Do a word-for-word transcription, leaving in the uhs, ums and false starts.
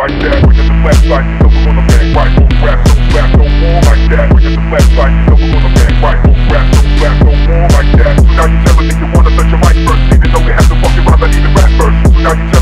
like that. Bring it to flat side, you know we're gonna bang right. Don't rap, don't rap no more like that. Bring it to flat side, you know we're gonna bang right. Don't rap, don't rap no more like that. So now you telling me you wanna touch your mic first, even though we have to fuck around, not even rap first. So now you telling